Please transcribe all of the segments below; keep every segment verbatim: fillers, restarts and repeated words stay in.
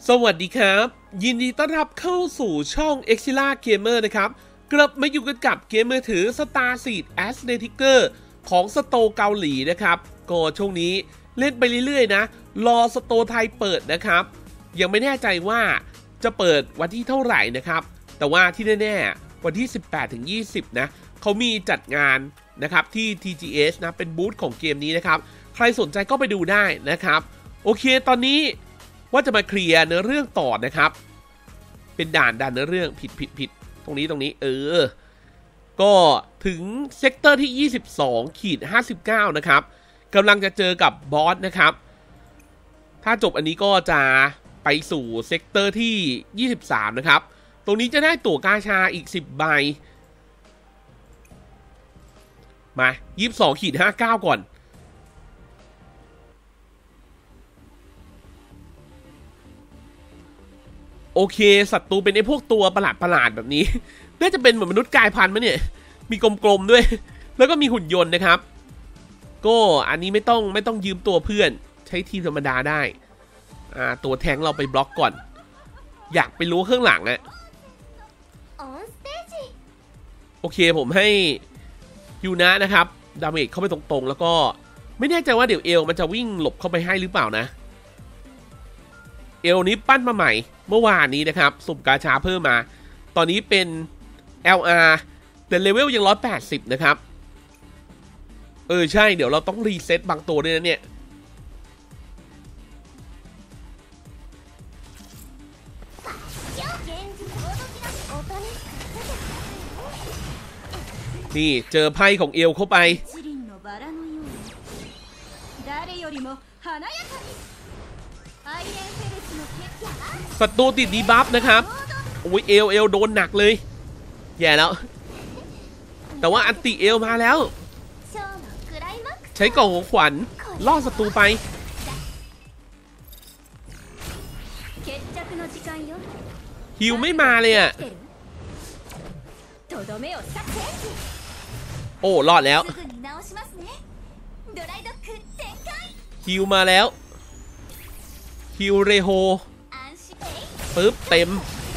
สวัสดีครับยินดีต้อนรับเข้าสู่ช่อง Exila Gamer นะครับกลับมาอยู่กันกับเกมมือถือ Star Seed Athletic ของสโตร์เกาหลีนะครับก็ช่วงนี้เล่นไปเรื่อยๆนะรอสโตร์ไทยเปิดนะครับยังไม่แน่ใจว่าจะเปิดวันที่เท่าไหร่นะครับแต่ว่าที่แน่ๆวันที่ สิบแปดถึงยี่สิบ นะเขามีจัดงานนะครับที่ ที จี เอช นะเป็นบูธของเกมนี้นะครับใครสนใจก็ไปดูได้นะครับโอเคตอนนี้ว่าจะมาเคลียร์เนื้อเรื่องต่อนะครับเป็นด่านด่านเนื้อเรื่องผิดผิดผิดตรงนี้ตรงนี้เออก็ถึงเซกเตอร์ที่ ยี่สิบสองขีดห้าสิบเก้า นะครับกำลังจะเจอกับบอสนะครับถ้าจบอันนี้ก็จะไปสู่เซกเตอร์ที่ ยี่สิบสาม นะครับตรงนี้จะได้ตั๋วกาชาอีกสิบใบมา ยี่สิบสองขีดห้าสิบเก้า ก่อนโอเคศัตรูเป็นไอ้พวกตัวประหลาดประหลาดแบบนี้น่าจะเป็นเหมือนมนุษย์กายพันธุ์มั้ยเนี่ยมีกลมๆด้วยแล้วก็มีหุ่นยนต์นะครับก็อันนี้ไม่ต้องไม่ต้องยืมตัวเพื่อนใช้ทีมธรรมดาได้อ่าตัวแทงเราไปบล็อกก่อนอยากไปรู้ข้างหลังอะโอเคผมให้ยูนะนะครับดาเมจเข้าไปตรงๆแล้วก็ไม่แน่ใจว่าเดี๋ยวเอลมันจะวิ่งหลบเข้าไปให้หรือเปล่านะเอลนี้ปั้นมาใหม่เมื่อวานนี้นะครับสุ่มกาชาเพิ่มมาตอนนี้เป็น แอล อาร์ แต่เลเวลยังหนึ่งร้อยแปดสิบนะครับเออใช่เดี๋ยวเราต้องรีเซ็ตบางตัวด้วยนะเนี่ยนี่เจอไพ่ของเอลเข้าไปศัตรูติดดีบัฟนะครับโอ้ยเอลเอลโดนหนักเลยแย่แล้วแต่ว่าอันติเอลมาแล้วใช้กล่องของขวัญล่อศัตรูไปฮิวไม่มาเลยอ่ะโอ้รอดแล้วฮิวมาแล้วฮิวเรโฮปึ๊บเต็ม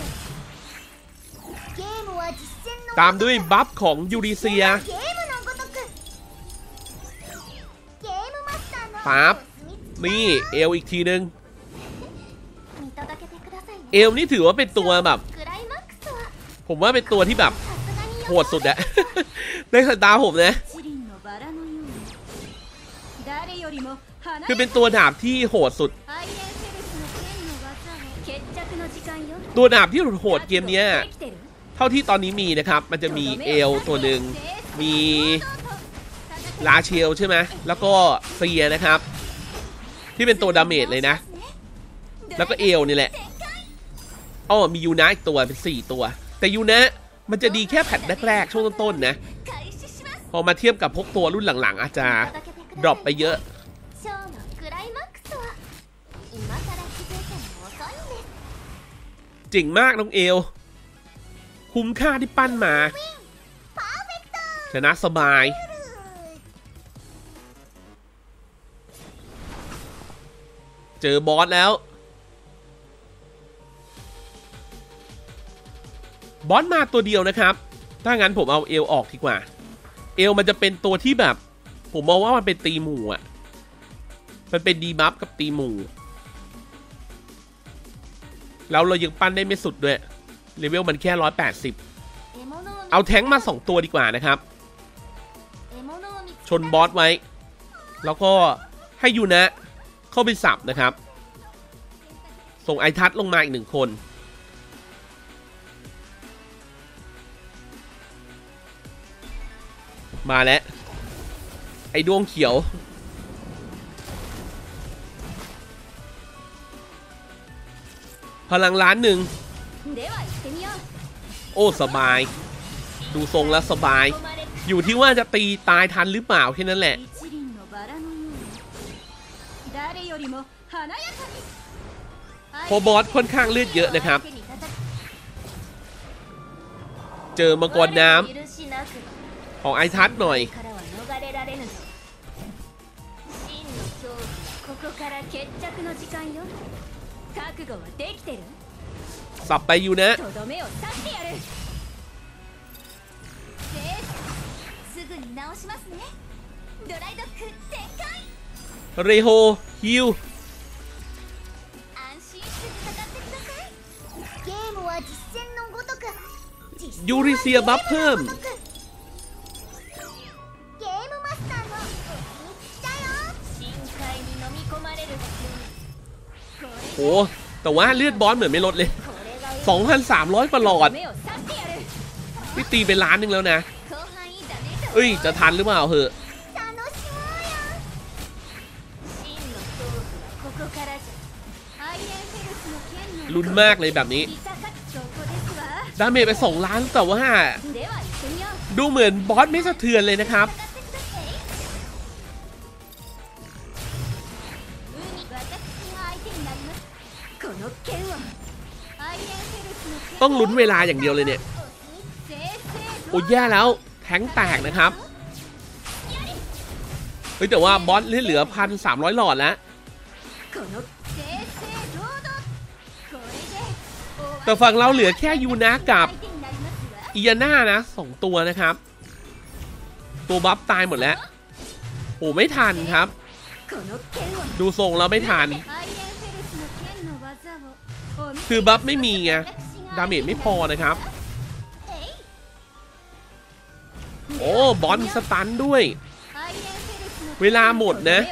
ตามด้วยบัฟของยูริเซียปั๊บนี่เอลอีกทีนึงเอลนี่ถือว่าเป็นตัวแบบผมว่าเป็นตัวที่แบบโหดสุดอะในสายตาผมนะคือเป็นตัวดาบที่โหดสุดตัวดาบที่โหดเกมนี้เท่าที่ตอนนี้มีนะครับมันจะมีเอลตัวหนึ่งมีลาเชลใช่ไหมแล้วก็เซียนะครับที่เป็นตัวดาเมจเลยนะแล้วก็เอลนี่แหละอ้อมียูนะอีกตัวเป็นสี่ตัวแต่ยูนะมันจะดีแค่แพทแรกๆช่วงต้นๆนะพอมาเทียบกับพวกตัวรุ่นหลังๆอาจจะดรอปไปเยอะเจ๋งมากน้องเอลคุ้มค่าที่ปั้นมาชนะสบายเจอบอสแล้วบอสมาตัวเดียวนะครับถ้างั้นผมเอาเอลออกดีกว่าเอลมันจะเป็นตัวที่แบบผมมองว่ามันเป็นตีหมู่อ่ะมันเป็นดีบัฟกับตีหมู่แล้วเรายังปั้นได้ไม่สุดด้วยเลเวลมันแค่หนึ่งร้อยแปดสิบเอาแท้งมาสองตัวดีกว่านะครับชนบอสไว้แล้วก็ให้ยูนะเข้าไปสับนะครับส่งไอทัศลงมาอีกหนึ่งคนมาแล้วไอ้ดวงเขียวพลังล้านหนึ่งโอ้สบายดูทรงแล้วสบายอยู่ที่ว่าจะตีตายทันหรือเปล่าแค่นั้นแหละพอบอสค่อนข้างเลือดเยอะนะครับเจอมังกรน้ำของไอทัศหน่อยここから決着の時間よสับไปอยู่นะเรโฮฮิลยูริเซียบัฟเพิ่มโอ้แต่ว่าเลือดบอสเหมือนไม่ลดเลย สองพันสามร้อย กว่าหลอดนี่ตีไปล้านหนึ่งแล้วนะเอ้ยจะทันหรือเปล่าเหอะลุ้นมากเลยแบบนี้ดาเมจไปสองล้านแต่ว่าดูเหมือนบอสไม่สะเทือนเลยนะครับต้องลุ้นเวลาอย่างเดียวเลยเนี่ยโอ้ยแย่แล้วแทงแตกนะครับเฮ้ยแต่ว่าบอสเหลือพันสามร้อยหลอดแล้วแต่ฝั่งเราเหลือแค่ยูนะกับอียาน่านะสองตัวนะครับตัวบัฟตายหมดแล้วโอ้ไม่ทันครับดูทรงแล้วไม่ทันคือบัฟไม่มีไงดาเมจไม่พอนะครับโอ้บอลสตันด้วยเวลาหมดนะ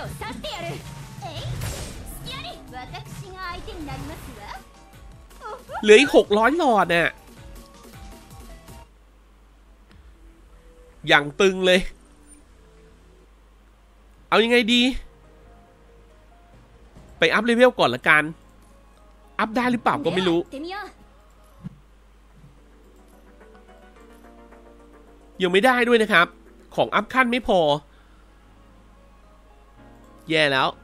เหลืออีกหกร้อยหลอดเนี่ยอย่างตึงเลยเอายังไงดีไปอัพเลเวลก่อนละกันอัพได้หรือเปล่าก็ไม่รู้ยังไม่ได้ด้วยนะครับของอัพขั้นไม่พอแย่แล้ว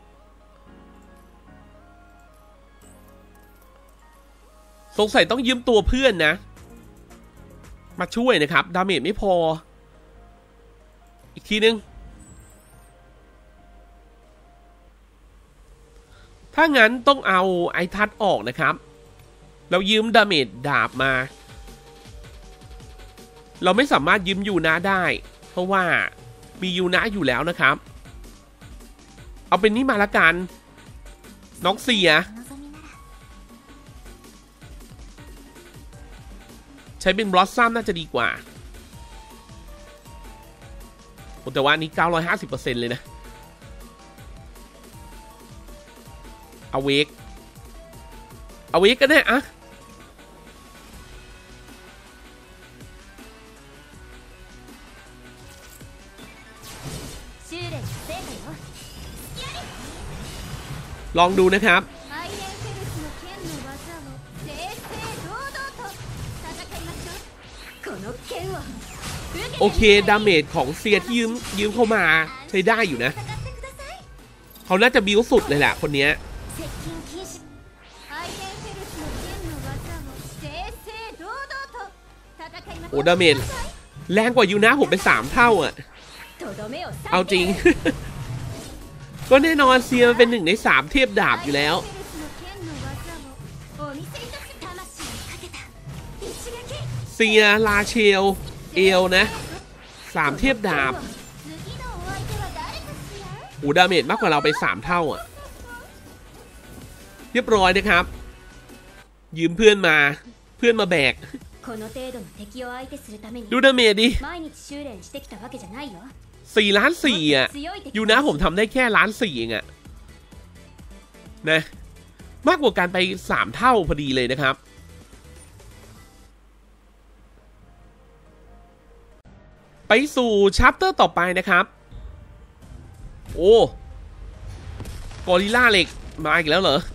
สงสัยต้องยืมตัวเพื่อนนะมาช่วยนะครับดาเมจไม่พออีกทีนึงถ้างั้นต้องเอาไอทัศออกนะครับแล้วยืมดาเมจดาบมาเราไม่สามารถยืมยูนะได้เพราะว่ามียูนะอยู่แล้วนะครับเอาเป็นนี่มาละกันน้องเสียใช้เป็นบลอสซัมน่าจะดีกว่าแต่ว่านี้ เก้าร้อยห้าสิบเปอร์เซ็นต์ เลยนะเอาเวกเอาเวกกันแน่อะลองดูนะครับโอเคดาเมจของเซียที่ยืมยืมเข้ามาใช้ได้อยู่นะเขาน่าจะบิ้วสุดเลยแหละคนนี้โอ้ดาเมจแรงกว่ายูนะผมเป็นสามเท่าอ่ะเอาจริง ก็แน่นอนเซียเป็นหนึ่งในสามเทพดาบอยู่แล้วเซียลาเชลเอลนะสามเทพดาบโอ้ดาเมจมากกว่าเราไปสามเท่าอ่ะเรียบร้อยนะครับยืมเพื่อนมาเพื่อนมาแบกดูดาเมจดิสี่ล้านสี่อ่ะอยู่นะผมทำได้แค่ล้านสี่เองอ่ะนะมากกว่าการไปสามเท่าพอดีเลยนะครับไปสู่ชัปเตอร์ต่อไปนะครับโอ้กอริลล่าเหล็กมาอีกแล้วเหรอ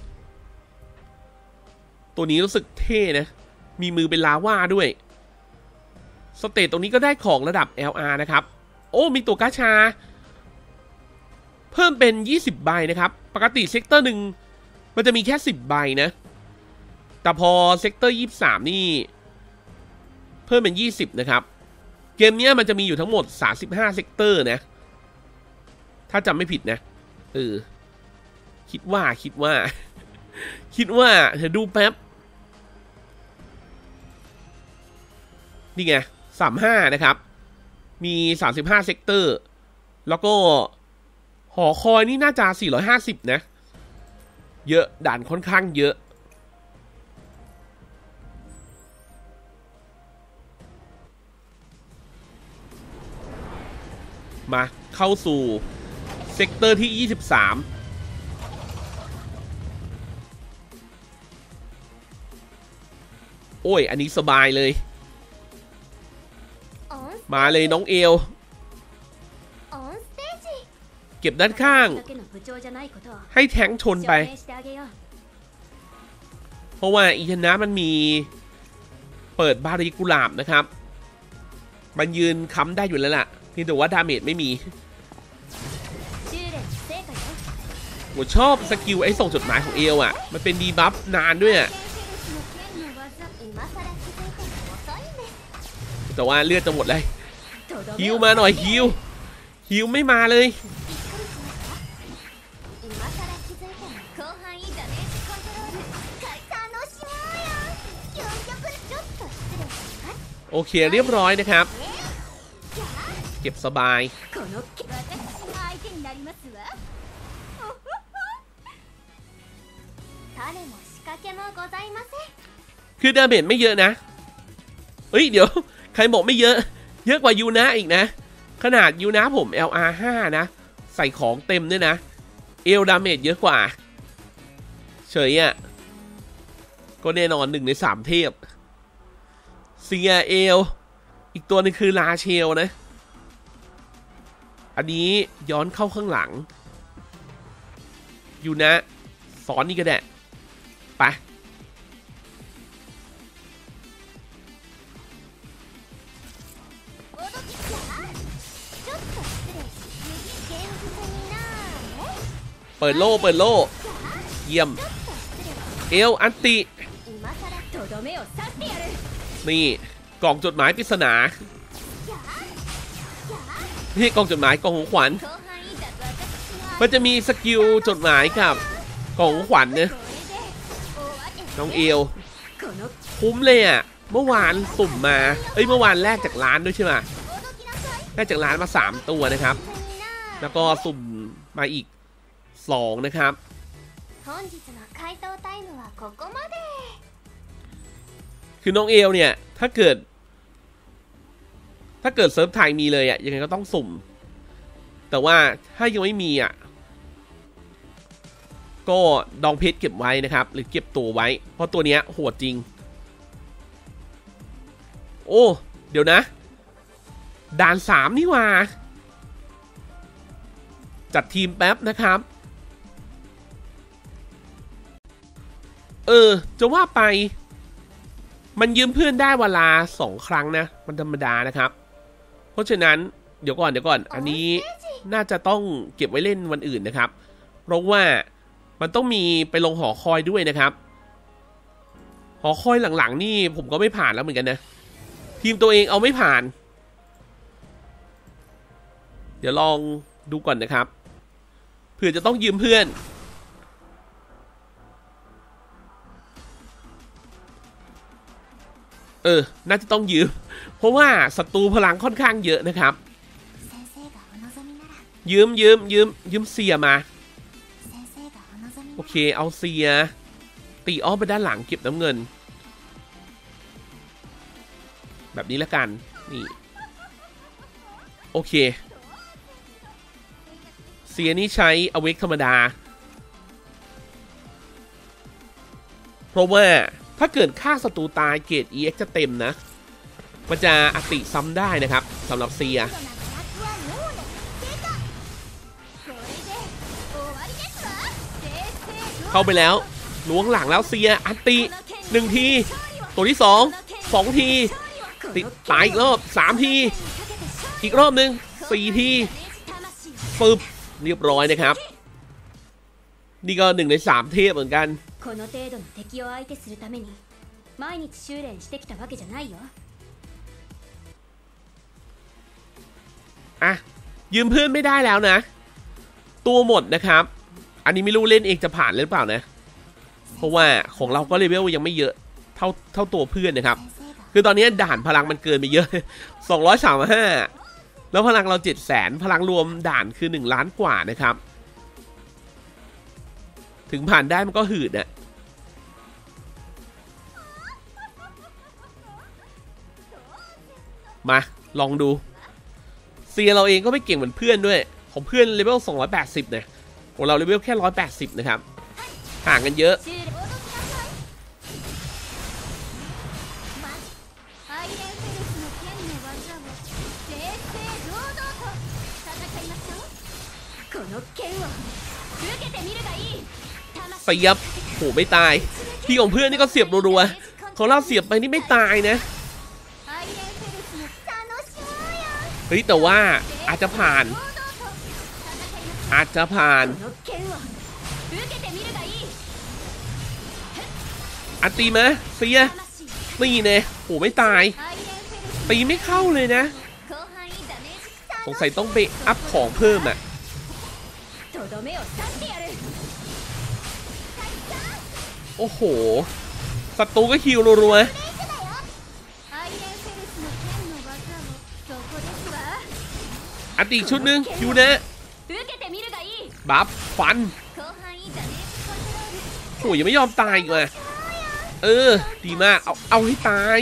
ตัวนี้รู้สึกเท่นะมีมือเป็นลาว่าด้วยสเตตตรงนี้ก็ได้ของระดับ แอล อาร์ นะครับโอ้มีตัวกาชาเพิ่มเป็นยี่สิบใบนะครับปกติเซกเตอร์หนึ่งมันจะมีแค่สิบใบนะแต่พอเซกเตอร์ยี่สิบสามนี่เพิ่มเป็นยี่สิบนะครับเกมนี้มันจะมีอยู่ทั้งหมดสามสิบห้าเซกเตอร์นะถ้าจำไม่ผิดนะเออคิดว่าคิดว่าคิดว่าเดี๋ยวดูแป๊บนี่ไงสามห้านะครับมีสามสิบห้าเซกเตอร์แล้วก็หอคอยนี่น่าจะสี่ร้อยห้าสิบนะเยอะด่านค่อนข้างเยอะมาเข้าสู่เซกเตอร์ที่ยี่สิบสามโอ้ยอันนี้สบายเลยมาเลยน้องเอลเก็บด้านข้างให้แทงชนไปเพราะว่าอีชนะมันมีเปิดบารีกุหลาบนะครับมันยืนค้ำได้อยู่แล้วล่ะเพียงแต่ว่าดาเมจไม่มีผมชอบสกิลไอ้ส่งจดหมายของเอลอ่ะมันเป็นดีบัฟนานด้วยอ่ะแต่ว่าเลือดจะหมดเลยฮิวมาหน่อยฮิวฮิวไม่มาเลยโอเคเรียบร้อยนะครับเก็บสบายคือดาเมจไม่เยอะนะเฮ้ยเดี๋ยวใครบอกไม่เยอะเยอะกว่ายูนะอีกนะขนาดยูนะผม แอล อาร์ ห้า นะใส่ของเต็มด้วยนะเอลดาเมจเยอะกว่าเฉยอ่ะก็แน่นอนหนึ่งในสามเทพเซียเอลอีกตัวนึงคือลาเชลนะอันนี้ย้อนเข้าข้างหลังอยู่นะสอนนี่ก็ได้ไปเปิดโล่เปิดโล่เยี่ยมเอลอันตินี่กล่องจดหมายปริศนานี่กล่องจดหมายกล่องของขวัญมันจะมีสกิลจดหมายกับกล่องของขวัญเนี่ยน้องเอลคุ้มเลยอ่ะเมื่อวานสุ่มมาเอ้ยเมื่อวานแลกจากร้านด้วยใช่ไหมแลกจากร้านมาสามตัวนะครับแล้วก็สุ่มมาอีกสองนะครับคือน้องเอลเนี่ยถ้าเกิดถ้าเกิดเซิร์ฟไทยมีเลยอ่ะยังไงก็ต้องสุ่มแต่ว่าถ้ายังไม่มีอ่ะก็ดองเพชรเก็บไว้นะครับหรือเก็บตัวไว้เพราะตัวเนี้ยโหดจริงโอ้เดี๋ยวนะด่านสามนี่ว่าจัดทีมแป๊บนะครับเออจะว่าไปมันยืมเพื่อนได้เวลาสองครั้งนะมันธรรมดานะครับเพราะฉะนั้นเดี๋ยวก่อนเดี๋ยวก่อนอันนี้น่าจะต้องเก็บไว้เล่นวันอื่นนะครับเพราะว่ามันต้องมีไปลงหอคอยด้วยนะครับหอคอยหลังๆนี่ผมก็ไม่ผ่านแล้วเหมือนกันนะทีมตัวเองเอาไม่ผ่านเดี๋ยวลองดูก่อนนะครับเผื่อจะต้องยืมเพื่อนเออน่าจะต้องยืมเพราะว่าศัตรูพลังค่อนข้างเยอะนะครับยืมยืมยืมยืมเสียมาโอเคเอาเสียตีอ้อมไปด้านหลังเก็บน้ำเงินแบบนี้ละกันนี่โอเคเสียนี้ใช้อเวกธรรมดาเพราะว่าถ้าเกิดฆ่าศัตรูตายเกรด อี เอ็กซ์ จะเต็มนะมันจะอติซ้ำได้นะครับสำหรับเซียเข้าไปแล้วล้วงหลังแล้วเซียอัติหนึ่งทีตัวที่สองสองทีติดตายอีกรอบสามทีอีกรอบหนึ่งสี่ทีฟึบเรียบร้อยนะครับนี่ก็หนึ่งในสามเทพเหมือนกันอ่ะยืมเพื่อนไม่ได้แล้วนะตัวหมดนะครับอันนี้ไม่รู้เล่นเองจะผ่านหรือเปล่านะราะว่าของเราก็เลเวลยังไม่เยอะเท่าเท่าตัวเพื่อนนะครับคือตอนนี้ด่านพลังมันเกินไปเยอะสองร้อยสามสิบห้าแล้วพลังเราเจ็ดแสนพลังรวมด่านคือหนึ่งล้านกว่านะครับถึงผ่านได้มันก็หืดนะมาลองดูเซียเราเองก็ไม่เก่งเหมือนเพื่อนด้วยของเพื่อนเลเวลสองร้อยแปดสิบเนี่ยของเราเลเวลแค่หนึ่งร้อยแปดสิบนะครับห่างกันเยอะเสียบโหไม่ตายที่ของเพื่อนนี่ก็เสียบรัวๆของเราเสียบไปนี่ไม่ตายนะเฮ้ยแต่ว่าอาจจะผ่านอาจจะผ่านอัตีมะเสียตีเนี่ยโหไม่ตายตีไม่เข้าเลยนะสงสัยต้องไปอัพของเพิ่มอ่ะโอ้โหศัตรูก็ฮิวรัวๆอัตีชุดหนึ่งฮิวนะบัฟฟันโอ้ยยังไม่ยอมตายอีกเลยเออดีมากเอาเอาให้ตาย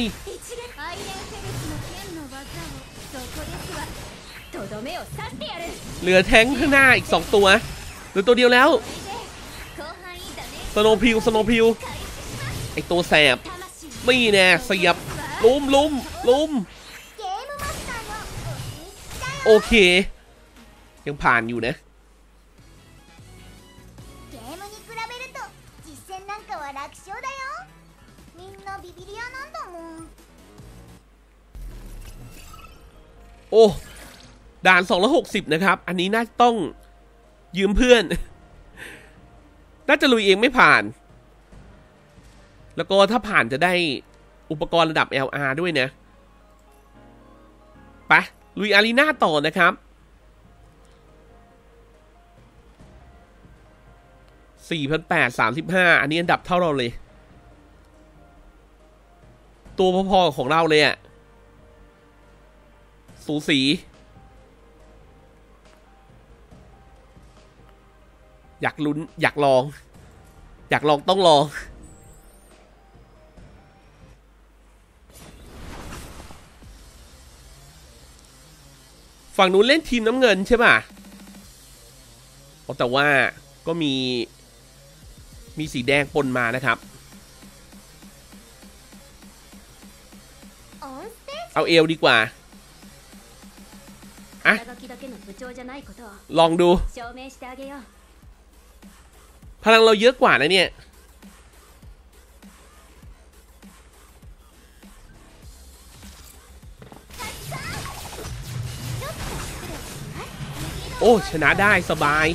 เหลือแทงข้างหน้าอีกสองตัวเหลือตัวเดียวแล้วสโนพิวสโนพิวไอตัวแสบไม่แน่เสียบลุมลุมลุมโอเคยังผ่านอยู่นะโอ้ด่านสองร้อยหกสิบนะครับอันนี้น่าต้องยืมเพื่อนน่าจะลุยเองไม่ผ่านแล้วก็ถ้าผ่านจะได้อุปกรณ์ระดับ แอล อาร์ ด้วยนะไปลุยอารีนาต่อนะครับสี่พันแปดร้อยสามสิบห้าอันนี้อันดับเท่าเราเลยตัวพอๆของเราเลยอะสูสีอยากลุ้นอยากลองอยากลองต้องลองฝั่งนู้นเล่นทีมน้ำเงินใช่ป่ะแต่ว่าก็มีมีสีแดงปนมานะครับเอาเอลดีกว่าอะลองดูพลังเราเยอะกว่านะเนี่ยโอ้ชนะได้สบาย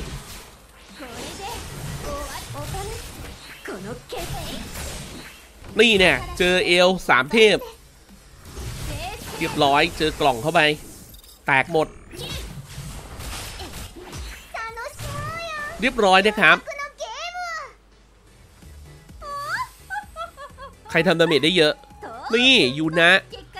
นี่เนี่ยเจอเอลสามเทพเรียบร้อยเจอกล่องเข้าไปแตกหมดเรียบร้อยนะครับใครทำดาเมจได้เยอะนี่ยูนะ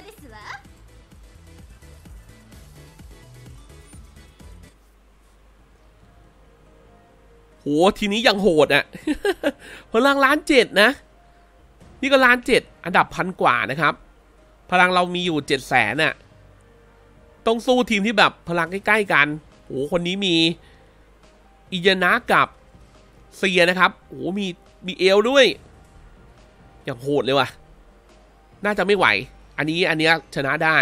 โหทีนี้ยังโหดอ่ะพลังล้านเจ็ดนะนี่ก็ล้านเจ็ดอันดับพันกว่านะครับพลังเรามีอยู่เจ็ดแสนน่ะต้องสู้ทีมที่แบบพลังใกล้ๆกันโหคนนี้มีอิยานะกับเซียนะครับโหมีมีเอลด้วยอย่างโหดเลยว่ะน่าจะไม่ไหวอันนี้อันนี้ชนะได้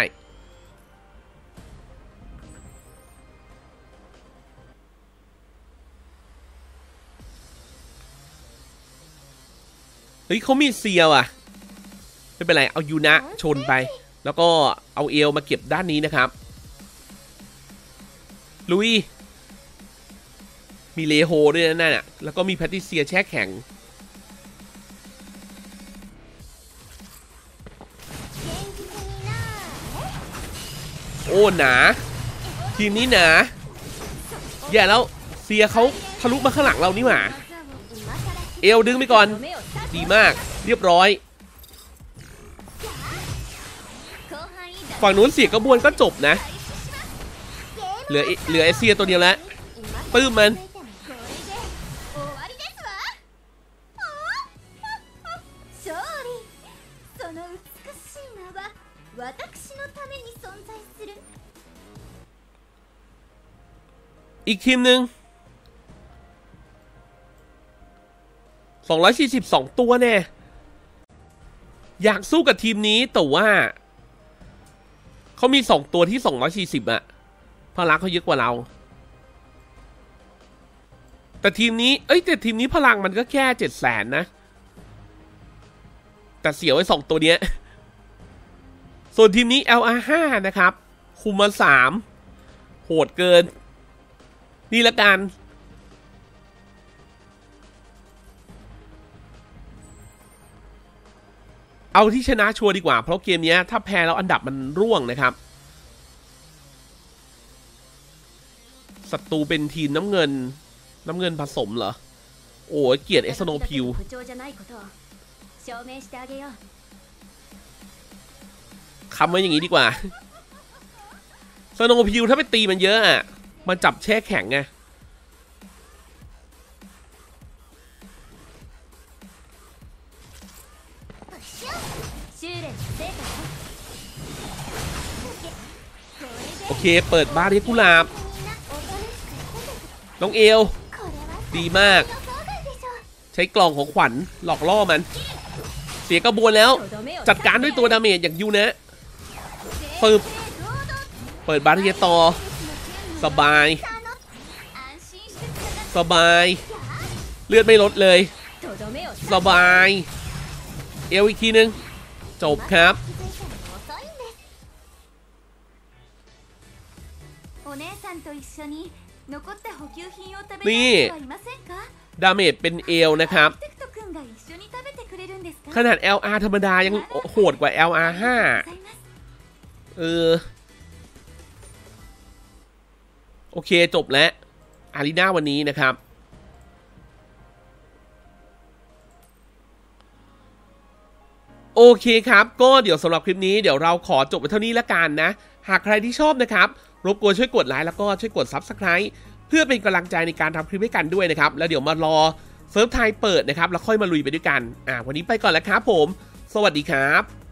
เฮ้ยเขามีเซียว่ะไม่เป็นไรเอายูนะชนไปแล้วก็เอาเอลมาเก็บด้านนี้นะครับลุยมีเลโฮด้วยนะนั่นน่ะแล้วก็มีแพทริเซียแช่แข็งโอ้หนาทีมนี้หนาแย่แล้วเซียเขาทะลุมาข้างหลังเรานี่หว่าเอลดึงไปก่อนดีมากเรียบร้อยฝั่งนู้นเสียกระบวนก็จบนะเหลือเหลือเอเชียตัวเดียวแล้วปื้มมันอีกทีมหนึ่งสองร้อยสี่สิบสองตัวแน่อยากสู้กับทีมนี้แต่ว่าเขามีสองตัวที่สองร้อยสี่สิบอะพลังเขาเยอะกว่าเราแต่ทีมนี้เอ้ยแต่ทีมนี้พลังมันก็แค่เจ็ดแสนนะแต่เสียไว้สองตัวเนี้ยส่วนทีมนี้ แอล อาร์ ห้า นะครับคุมมาสามโหดเกินนี่ละกันเอาที่ชนะชัวร์ดีกว่าเพราะเกมนี้ถ้าแพ้แล้วอันดับมันร่วงนะครับศัตรูเป็นทีมน้ำเงินน้ำเงินผสมเหรอโอ้ยเกลียดเอสโนพิวคำไว้อย่างนี้ดีกว่าสโนพิวถ้าไปตีมันเยอะอ่ะมันจับแช่แข็งไงโอเคเปิดบาเรียกุลาบน้องเอลดีมากใช้กล่องของขวัญหลอกล่อมันเสียกระบวนแล้วจัดการด้วยตัวดาเมจอย่างยูนะปึ๊บเปิดบาเรียต่อสบายสบายเลือดไม่ลดเลยสบายเอลอีกทีนึงจบครับนี่ดาเมจเป็นเอลนะครับขนาด แอล อาร์ ธรรมดายังโหดกว่า แอล อาร์ ห้า เออโอเคจบแล้วอารีนาวันนี้นะครับโอเคครับก็เดี๋ยวสำหรับคลิปนี้เดี๋ยวเราขอจบไปเท่านี้ละกันนะหากใครที่ชอบนะครับรบกวนช่วยกดไลค์แล้วก็ช่วยกด ซับสไครบ์ เพื่อเป็นกำลังใจในการทำคลิปให้กันด้วยนะครับแล้วเดี๋ยวมารอเซิร์ฟไทยเปิดนะครับแล้วค่อยมาลุยไปด้วยกันอ่าวันนี้ไปก่อนแล้วครับผมสวัสดีครับ